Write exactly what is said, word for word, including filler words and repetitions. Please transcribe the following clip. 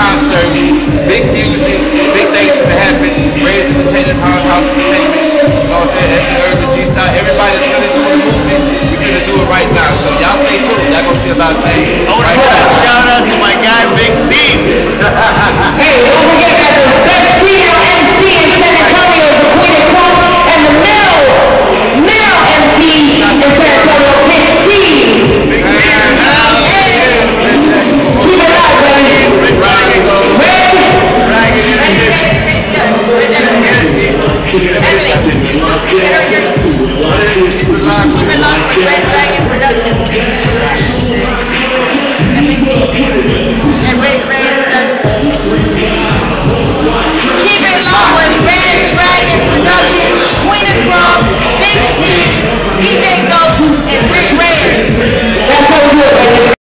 concert, big music, big things to happen, Ray's Entertainment, Hard House Entertainment, you know what I'm saying, S D Urban, G-Star, everybody's really doing the movement, we're gonna do it right now, so y'all stay tuned, y'all gonna see a lot of things. I want to give a shout out to my guy, Big Steve. Hey, don't forget that the best P L M C in San Antonio is the Queen of Crump and the male, male M C in San Antonio.